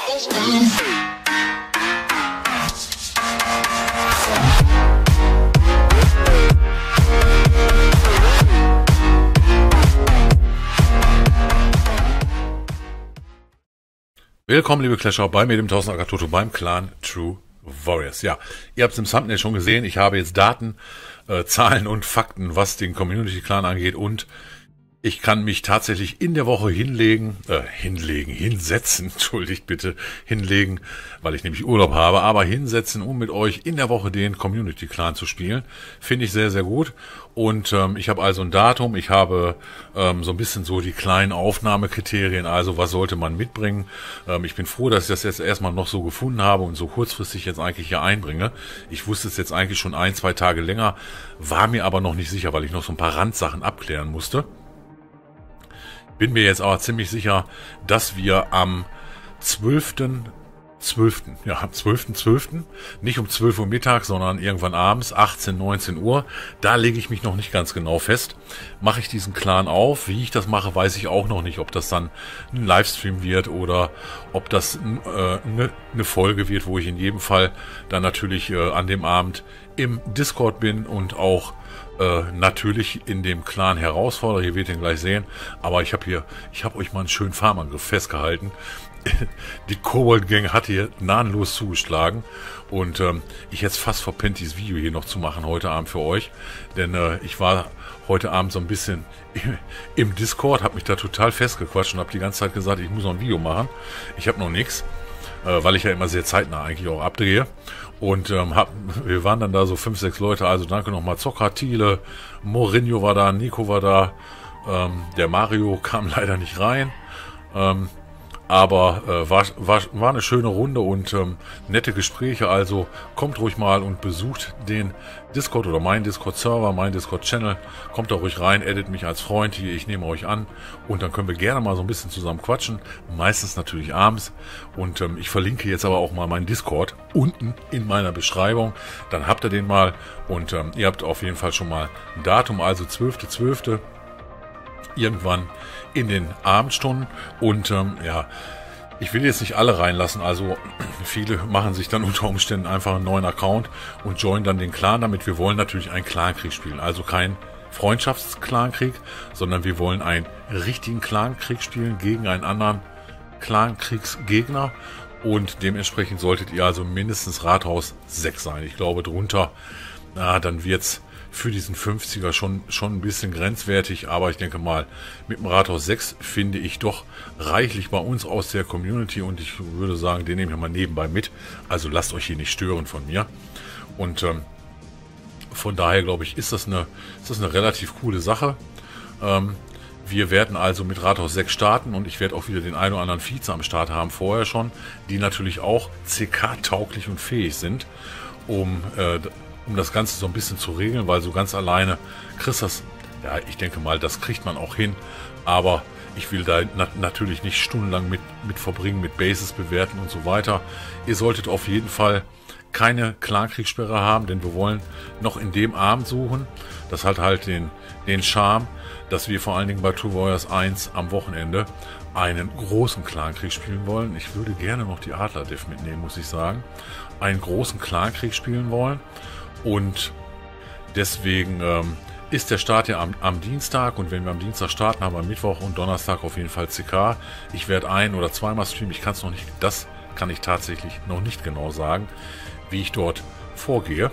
Willkommen, liebe Clasher, bei mir, dem 1000 Akatoto, beim Clan True Warriors. Ja, ihr habt es im Thumbnail schon gesehen, ich habe jetzt Daten, Zahlen und Fakten, was den Community-Clan angeht, und ich kann mich tatsächlich in der Woche hinsetzen, entschuldigt bitte, hinlegen, weil ich nämlich Urlaub habe, aber hinsetzen, um mit euch in der Woche den Community-Clan zu spielen. Finde ich sehr, sehr gut. Und ich habe also ein Datum, ich habe so ein bisschen so die kleinen Aufnahmekriterien, also was sollte man mitbringen. Ich bin froh, dass ich das jetzt erstmal noch so gefunden habe und so kurzfristig jetzt eigentlich hier einbringe. Ich wusste es jetzt eigentlich schon 1-2 Tage länger, war mir aber noch nicht sicher, weil ich noch so ein paar Randsachen abklären musste. Bin mir jetzt aber ziemlich sicher, dass wir am 12.12., nicht um 12 Uhr mittags, sondern irgendwann abends, 18, 19 Uhr, da lege ich mich noch nicht ganz genau fest, mache ich diesen Clan auf. Wie ich das mache, weiß ich auch noch nicht, ob das dann ein Livestream wird oder ob das eine Folge wird, wo ich in jedem Fall dann natürlich an dem Abend im Discord bin und auch natürlich in dem Clan herausfordere. Ihr werdet ihn gleich sehen, aber ich habe euch mal einen schönen Farmangriff festgehalten. Die Kobold Gang hat hier gnadenlos zugeschlagen und ich hätte es fast verpennt, dieses Video hier noch zu machen heute Abend für euch, denn ich war heute Abend so ein bisschen im Discord, habe mich da total festgequatscht und habe die ganze Zeit gesagt, ich muss noch ein Video machen. Ich habe noch nichts, weil ich ja immer sehr zeitnah eigentlich auch abdrehe. Und wir waren dann da so 5, 6 Leute, also danke nochmal. Zocker, Thiele, Mourinho war da, Nico war da, der Mario kam leider nicht rein, aber war eine schöne Runde und nette Gespräche, also kommt ruhig mal und besucht den Discord oder meinen Discord-Server, meinen Discord-Channel, kommt da ruhig rein, addet mich als Freund hier, ich nehme euch an und dann können wir gerne mal so ein bisschen zusammen quatschen, meistens natürlich abends, und ich verlinke jetzt aber auch mal meinen Discord unten in meiner Beschreibung, dann habt ihr den mal und ihr habt auf jeden Fall schon mal ein Datum, also 12.12. irgendwann in den Abendstunden und ja, ich will jetzt nicht alle reinlassen, also viele machen sich dann unter Umständen einfach einen neuen Account und joinen dann den Clan damit. Wir wollen natürlich einen Clankrieg spielen, also kein Freundschafts-Clankrieg, sondern wir wollen einen richtigen Clankrieg spielen gegen einen anderen Clankriegsgegner und dementsprechend solltet ihr also mindestens Rathaus 6 sein. Ich glaube drunter, dann wird's für diesen 50er schon ein bisschen grenzwertig, aber ich denke mal, mit dem Rathaus 6 finde ich doch reichlich bei uns aus der Community und ich würde sagen, den nehme ich mal nebenbei mit, also lasst euch hier nicht stören von mir und von daher glaube ich, ist das eine relativ coole Sache. Wir werden also mit Rathaus 6 starten und ich werde auch wieder den einen oder anderen Vize am Start haben, vorher schon, die natürlich auch CK-tauglich und fähig sind, um das Ganze so ein bisschen zu regeln, weil so ganz alleine kriegst das, ja, ich denke mal, das kriegt man auch hin, aber ich will da natürlich nicht stundenlang mit verbringen, mit Bases bewerten und so weiter. Ihr solltet auf jeden Fall keine Clankriegssperre haben, denn wir wollen noch in dem Abend suchen. Das hat halt den Charme, dass wir vor allen Dingen bei True Warriors 1 am Wochenende einen großen Clankrieg spielen wollen. Ich würde gerne noch die Adler-Def mitnehmen, muss ich sagen. Einen großen Clankrieg spielen wollen. Und deswegen ist der Start ja am Dienstag und wenn wir am Dienstag starten, haben wir am Mittwoch und Donnerstag auf jeden Fall CK. Ich werde 1- oder zweimal streamen, das kann ich tatsächlich noch nicht genau sagen, wie ich dort vorgehe.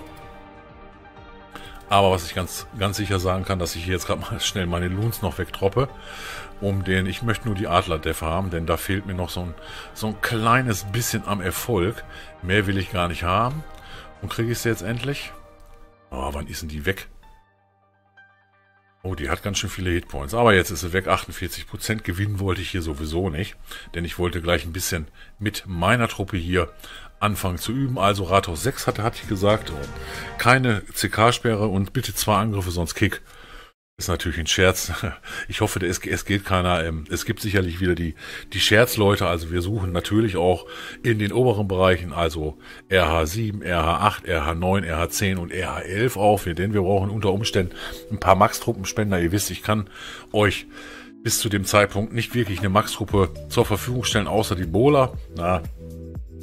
Aber was ich ganz sicher sagen kann, dass ich hier jetzt gerade mal schnell meine Loons noch wegdroppe, ich möchte nur die Adler-Def haben, denn da fehlt mir noch so ein kleines bisschen am Erfolg. Mehr will ich gar nicht haben. Und kriege ich sie jetzt endlich? Oh, wann ist denn die weg? Oh, die hat ganz schön viele Hitpoints. Aber jetzt ist sie weg. 48%. Gewinnen wollte ich hier sowieso nicht. Denn ich wollte gleich ein bisschen mit meiner Truppe hier anfangen zu üben. Also Rathaus 6 hatte ich gesagt. Keine CK-Sperre und bitte 2 Angriffe, sonst Kick. Ist natürlich ein Scherz. Ich hoffe, es geht keiner. Es gibt sicherlich wieder die Scherzleute. Also wir suchen natürlich auch in den oberen Bereichen, also RH7, RH8, RH9, RH10 und RH11 auf. Denn wir brauchen unter Umständen ein paar Max-Truppenspender. Ihr wisst, ich kann euch bis zu dem Zeitpunkt nicht wirklich eine Max-Truppe zur Verfügung stellen, außer die Bowler.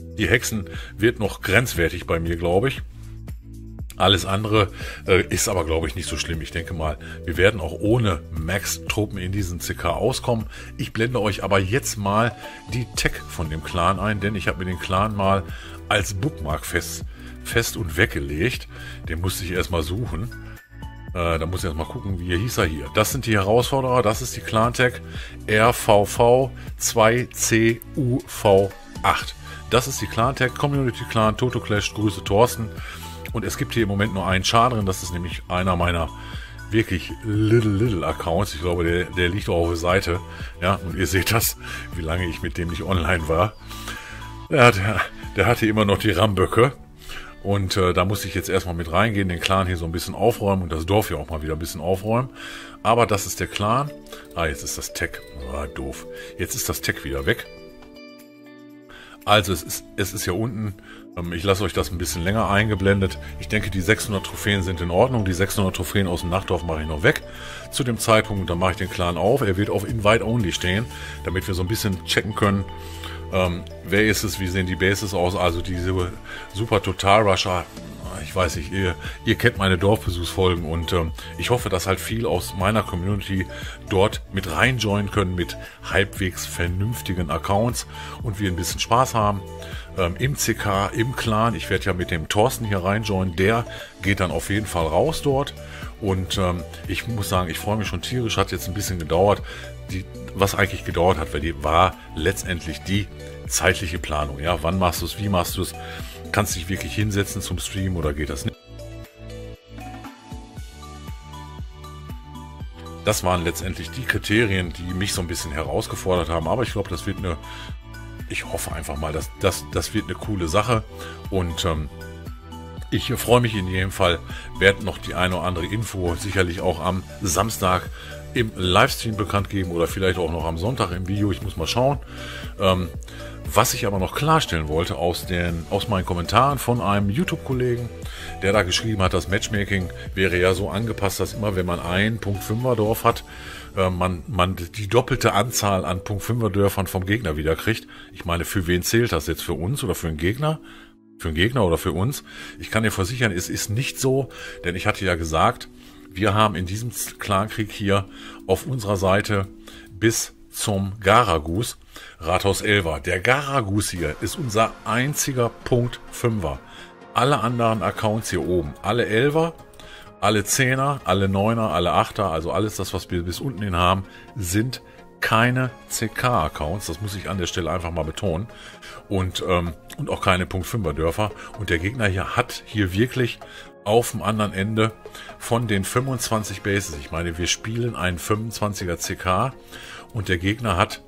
Die Hexen wird noch grenzwertig bei mir, glaube ich. Alles andere ist aber, glaube ich, nicht so schlimm. Ich denke mal, wir werden auch ohne Max-Truppen in diesen CK auskommen. Ich blende euch aber jetzt mal die Tech von dem Clan ein, denn ich habe mir den Clan mal als Bookmark fest und weggelegt. Den musste ich erstmal suchen. Da muss ich erstmal gucken, wie hieß er hier. Das sind die Herausforderer, das ist die Clan-Tech RVV 2CUV8. Das ist die Clan-Tech, Community Clan, Toto Clash, Grüße Thorsten. Und es gibt hier im Moment nur einen Char drin, das ist nämlich einer meiner wirklich little Accounts. Ich glaube, der liegt auch auf der Seite. Ja, und ihr seht das, wie lange ich mit dem nicht online war. Der hatte immer noch die Ramböcke. Und da musste ich jetzt erstmal mit reingehen, den Clan hier so ein bisschen aufräumen und das Dorf hier auch mal wieder ein bisschen aufräumen. Aber das ist der Clan. Jetzt ist das Tech. Doof. Jetzt ist das Tech wieder weg. Also es ist hier unten, ich lasse euch das ein bisschen länger eingeblendet. Ich denke, die 600 Trophäen sind in Ordnung. Die 600 Trophäen aus dem Nachtdorf mache ich noch weg zu dem Zeitpunkt. Dann mache ich den Clan auf. Er wird auf Invite Only stehen, damit wir so ein bisschen checken können, wer ist es, wie sehen die Bases aus. Also diese super Total Rusher. Ich weiß nicht, ihr kennt meine Dorfbesuchsfolgen und ich hoffe, dass halt viel aus meiner Community dort mit reinjoinen können mit halbwegs vernünftigen Accounts und wir ein bisschen Spaß haben im CK, im Clan. Ich werde ja mit dem Thorsten hier reinjoinen, der geht dann auf jeden Fall raus dort und ich muss sagen, ich freue mich schon tierisch, hat jetzt ein bisschen gedauert, was eigentlich gedauert hat, weil die war letztendlich die zeitliche Planung. Ja, wann machst du es, wie machst du es? Kannst du dich wirklich hinsetzen zum Stream oder geht das nicht? Das waren letztendlich die Kriterien, die mich so ein bisschen herausgefordert haben. Aber ich glaube, das wird ich hoffe einfach mal, das wird eine coole Sache. Und ich freue mich in jedem Fall, werde noch die eine oder andere Info sicherlich auch am Samstag im Livestream bekannt geben oder vielleicht auch noch am Sonntag im Video. Ich muss mal schauen. Was ich aber noch klarstellen wollte aus meinen Kommentaren von einem YouTube-Kollegen, der da geschrieben hat, das Matchmaking wäre ja so angepasst, dass immer wenn man ein Punkt 5er Dorf hat, man die doppelte Anzahl an Punkt 5er Dörfern vom Gegner wieder kriegt. Ich meine, für wen zählt das jetzt? Für uns oder für einen Gegner? Für einen Gegner oder für uns? Ich kann dir versichern, es ist nicht so, denn ich hatte ja gesagt, wir haben in diesem Clankrieg hier auf unserer Seite bis zum Garagus Rathaus 11er. Der Garagus hier ist unser einziger Punkt 5er. Alle anderen Accounts hier oben, alle 11er, alle 10er, alle 9er, alle 8er, also alles das, was wir bis unten hin haben, sind keine CK-Accounts. Das muss ich an der Stelle einfach mal betonen. Und auch keine Punkt 5er Dörfer. Und der Gegner hier hat hier wirklich auf dem anderen Ende von den 25 Bases. Ich meine, wir spielen einen 25er CK und der Gegner hat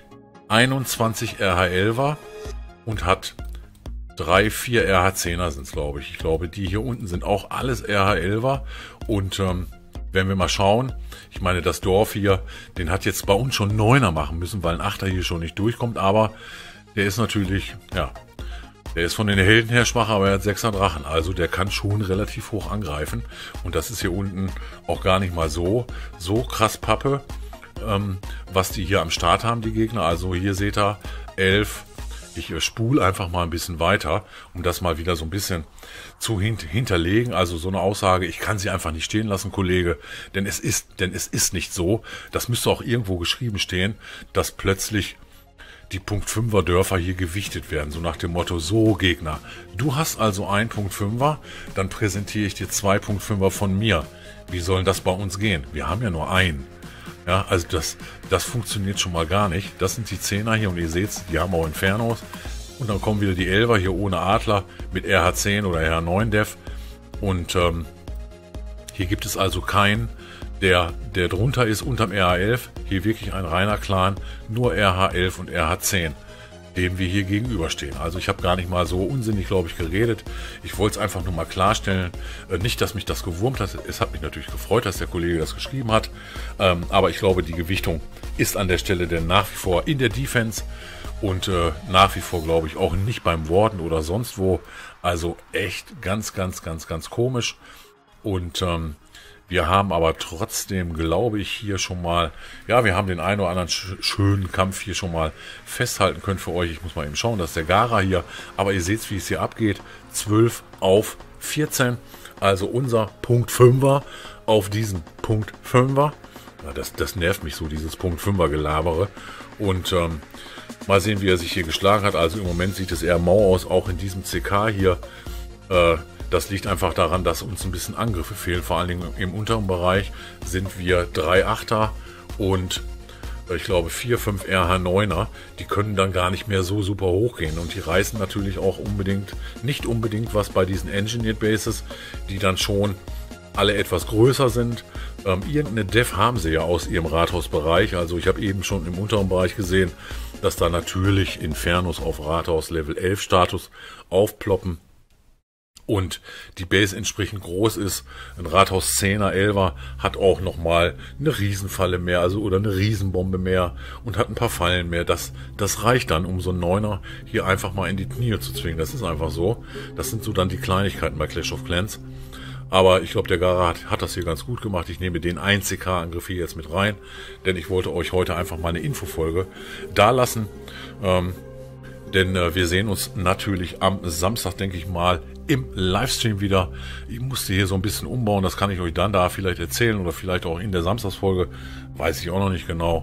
21 RH11er und hat 3, 4 RH10er sind es, glaube ich. Ich glaube, die hier unten sind auch alles RH11er und wenn wir mal schauen, ich meine, das Dorf hier, den hat jetzt bei uns schon 9er machen müssen, weil ein 8er hier schon nicht durchkommt, aber der ist natürlich, ja, der ist von den Helden her schwach, aber er hat 6er Drachen, also der kann schon relativ hoch angreifen und das ist hier unten auch gar nicht mal so krass Pappe, was die hier am Start haben, die Gegner. Also hier seht ihr 11. Ich spule einfach mal ein bisschen weiter, um das mal wieder so ein bisschen zu hinterlegen. Also so eine Aussage, ich kann sie einfach nicht stehen lassen, Kollege, denn es ist nicht so. Das müsste auch irgendwo geschrieben stehen, dass plötzlich die Punkt 5er Dörfer hier gewichtet werden. So nach dem Motto, so Gegner, du hast also einen Punkt 5er, dann präsentiere ich dir 2 Punkt 5er von mir. Wie soll das bei uns gehen? Wir haben ja nur einen. Ja, also das funktioniert schon mal gar nicht. Das sind die 10er hier und ihr seht, die haben auch Infernos. Und dann kommen wieder die 11er hier ohne Adler mit RH10 oder RH9 Def. Und hier gibt es also keinen, der drunter ist unterm RH11. Hier wirklich ein reiner Clan, nur RH11 und RH10, dem wir hier gegenüberstehen. Also ich habe gar nicht mal so unsinnig, glaube ich, geredet. Ich wollte es einfach nur mal klarstellen. Nicht, dass mich das gewurmt hat. Es hat mich natürlich gefreut, dass der Kollege das geschrieben hat. Aber ich glaube, die Gewichtung ist an der Stelle denn nach wie vor in der Defense und nach wie vor, glaube ich, auch nicht beim Warden oder sonst wo. Also echt ganz komisch. Und Wir haben aber trotzdem, glaube ich, hier schon mal, ja, wir haben den einen oder anderen schönen Kampf hier schon mal festhalten können für euch. Ich muss mal eben schauen, das ist der Gara hier. Aber ihr seht, wie es hier abgeht. 12 auf 14. Also unser Punkt 5er auf diesen Punkt 5er. Ja, das nervt mich so, dieses Punkt 5er Gelabere. Und mal sehen, wie er sich hier geschlagen hat. Also im Moment sieht es eher mau aus, auch in diesem CK hier. Das liegt einfach daran, dass uns ein bisschen Angriffe fehlen. Vor allen Dingen im unteren Bereich sind wir 3 Achter und ich glaube 4, 5 RH9er. Die können dann gar nicht mehr so super hochgehen. Und die reißen natürlich auch nicht unbedingt was bei diesen Engineered Bases, die dann schon alle etwas größer sind. Irgendeine Def haben sie ja aus ihrem Rathausbereich. Also ich habe eben schon im unteren Bereich gesehen, dass da natürlich Infernos auf Rathaus Level 11 Status aufploppen. Und die Base entsprechend groß ist. Ein Rathaus 10er, 11er hat auch nochmal eine Riesenfalle mehr, also oder eine Riesenbombe mehr und hat ein paar Fallen mehr. Das reicht dann, um so einen 9er hier einfach mal in die Knie zu zwingen. Das ist einfach so. Das sind so dann die Kleinigkeiten bei Clash of Clans. Aber ich glaube, der Gara hat das hier ganz gut gemacht. Ich nehme den 1CK-Angriff hier jetzt mit rein, denn ich wollte euch heute einfach mal eine Infofolge da lassen. Denn wir sehen uns natürlich am Samstag, denke ich mal, im Livestream wieder. Ich musste hier so ein bisschen umbauen, das kann ich euch dann da vielleicht erzählen oder vielleicht auch in der Samstagsfolge, weiß ich auch noch nicht genau.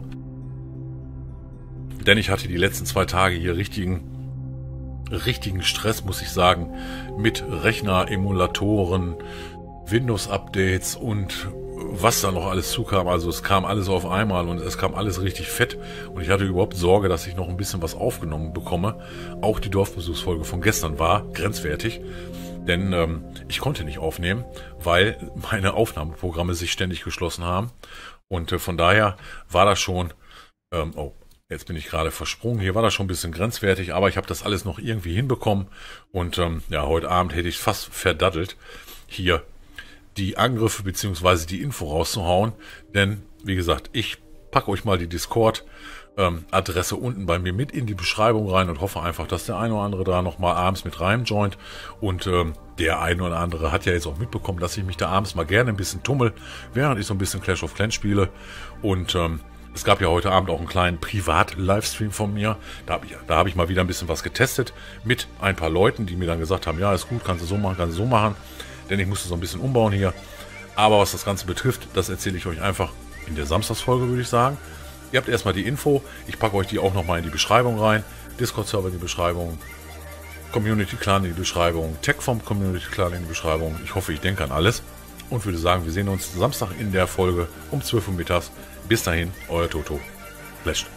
Denn ich hatte die letzten 2 Tage hier richtigen Stress, muss ich sagen, mit Rechner, Emulatoren, Windows-Updates und was da noch alles zukam. Also es kam alles auf einmal und es kam alles richtig fett und ich hatte überhaupt Sorge, dass ich noch ein bisschen was aufgenommen bekomme. Auch die Dorfbesuchsfolge von gestern war grenzwertig, denn ich konnte nicht aufnehmen, weil meine Aufnahmeprogramme sich ständig geschlossen haben und von daher war das schon, jetzt bin ich gerade versprungen, hier war das schon ein bisschen grenzwertig, aber ich habe das alles noch irgendwie hinbekommen und ja, heute Abend hätte ich fast verdattelt, hier die Angriffe bzw. die Info rauszuhauen, denn wie gesagt, ich packe euch mal die Discord-Adresse unten bei mir mit in die Beschreibung rein und hoffe einfach, dass der eine oder andere da nochmal abends mit rein joint und der eine oder andere hat ja jetzt auch mitbekommen, dass ich mich da abends mal gerne ein bisschen tummel, während ich so ein bisschen Clash of Clans spiele und es gab ja heute Abend auch einen kleinen Privat-Livestream von mir. Da hab ich mal wieder ein bisschen was getestet mit ein paar Leuten, die mir dann gesagt haben, ja, ist gut, kannst du so machen, kannst du so machen. Denn ich musste so ein bisschen umbauen hier. Aber was das Ganze betrifft, das erzähle ich euch einfach in der Samstagsfolge, würde ich sagen. Ihr habt erstmal die Info. Ich packe euch die auch nochmal in die Beschreibung rein. Discord-Server in die Beschreibung. Community-Clan in die Beschreibung. Tech vom Community-Clan in die Beschreibung. Ich hoffe, ich denke an alles. Und würde sagen, wir sehen uns Samstag in der Folge um 12 Uhr mittags. Bis dahin, euer Toto. Flasht.